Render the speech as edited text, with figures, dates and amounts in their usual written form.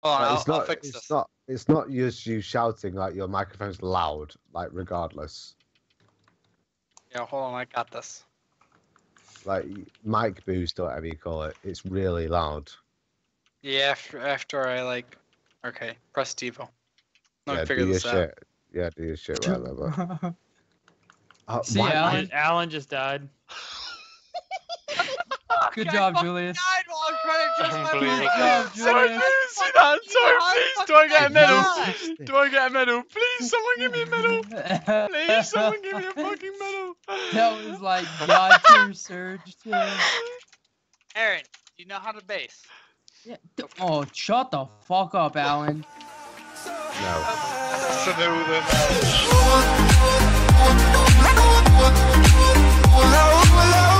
Hold on, Like, I'll fix this. It's not just you shouting, like your microphone's loud, like regardless. Yeah, hold on, I got this. Like mic boost or whatever you call it. It's really loud. Yeah, after I like, okay, press Devo. Let me figure do your this out. shit. Yeah, do your shit, whatever. See, Alan just died. Good job, Julius. Good job, Julius. See that? Sorry, please. Do I get a medal? Do I get a medal? Please, someone give me a medal. Please, someone give me a fucking medal. That was like God tier surge too. Aaron, do you know how to bass? Yeah. Oh, shut the fuck up, Alan. No.